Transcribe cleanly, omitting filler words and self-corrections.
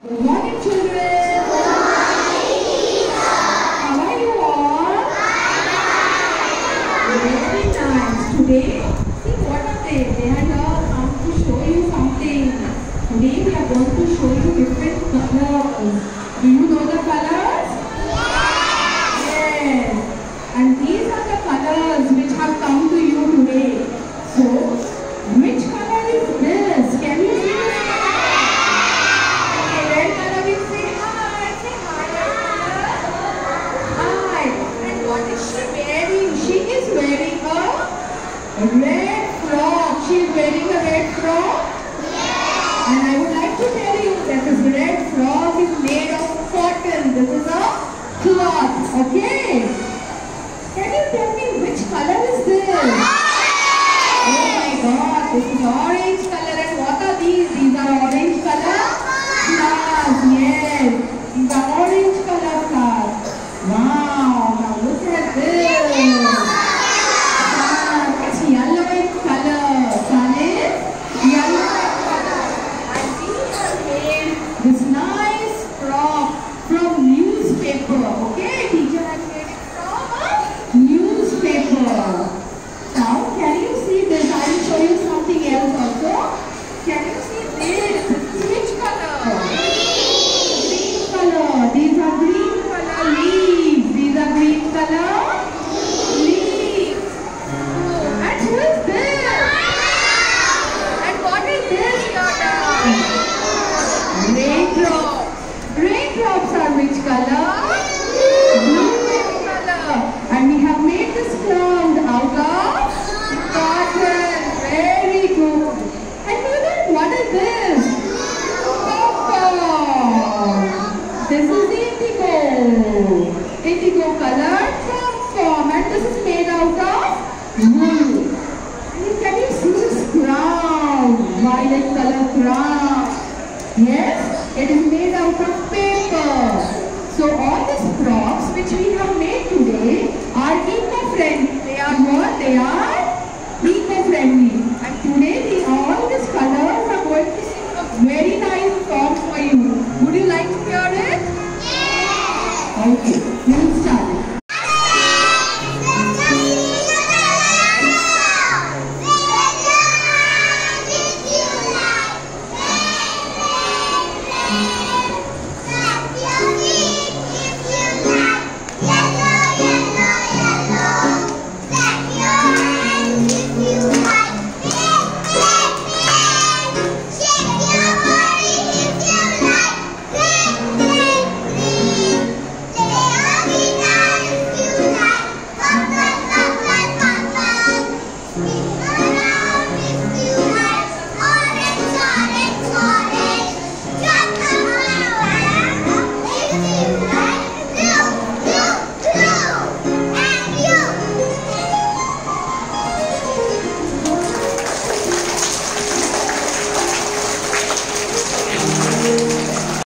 Good morning, children. How are you all? Very nice. Today, see what are they? They are here come to show you something. Today we are going to show you different colors. Do you know the colors? Yes. And these are the colors which have come to you today. So, which color is this? Can you see this color? Okay, red color will say hi. Say hi, red color. Hi. And what is she wearing? She is wearing a red frock. She is wearing a red frock. And I would like to tell you that this red frock is made of cotton. This is a cloth. Okay? Can you tell me which color is this? Oh my God, this is orange color. And what are these? These are orange color flowers. Yes, these are orange color flowers. Wow, now look at this. It's yellow in color. Sun is yellow in color. And these are made this nice frock from newspaper. Okay, teacher has made it from a newspaper. Now, can you see this? I will show you something else also. Can you see this? This is which color? Green color. These are green color leaves. These are green color leaves. And who is this? And what is this, Tata? Raindrops. Raindrops are which color? Blue in color. And we have made this cloud out of cotton. Very good. And children, what is this? Purple. This is indigo. Indigo colored transform. And this is made out of wool. And can you see this crown? Violet color crown. Yes, it is made out of paper. So all these props which we have made today are eco-friendly. They are what? They are eco-friendly. And today we